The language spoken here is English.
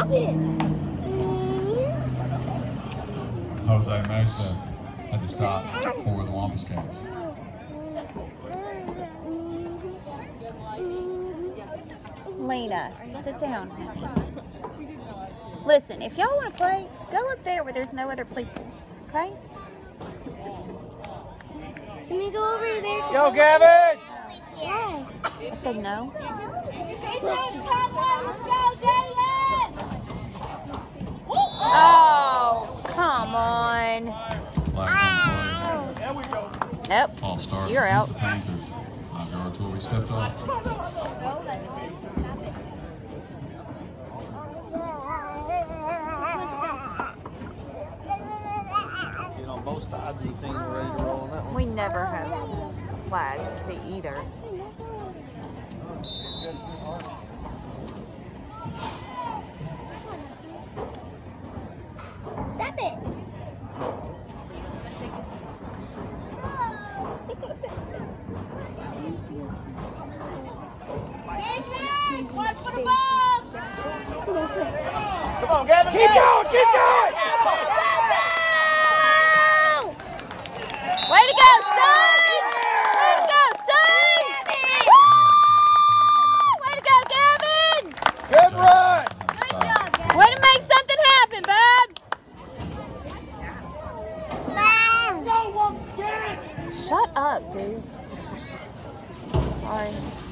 Jose Mesa had to stop for the Wampus Cats. Lena, sit down, honey. Listen, if y'all want to play, go up there where there's no other people, okay? Let me go over there. Go, Gavin! Yeah. I said no. Oh, come on. There we go. Nope. All-star. You're out. The Panthers. 5 yards where we stepped off. On both sides of the team are ready to roll on that one. We never have flags to either. Stop it. Watch for the ball. Come on, Gavin! Keep going! Keep going! Way to go, son! Way to go, son! Woo! Way to go, Gavin! Good run! Way to make something happen, bub! Shut up, dude. Sorry.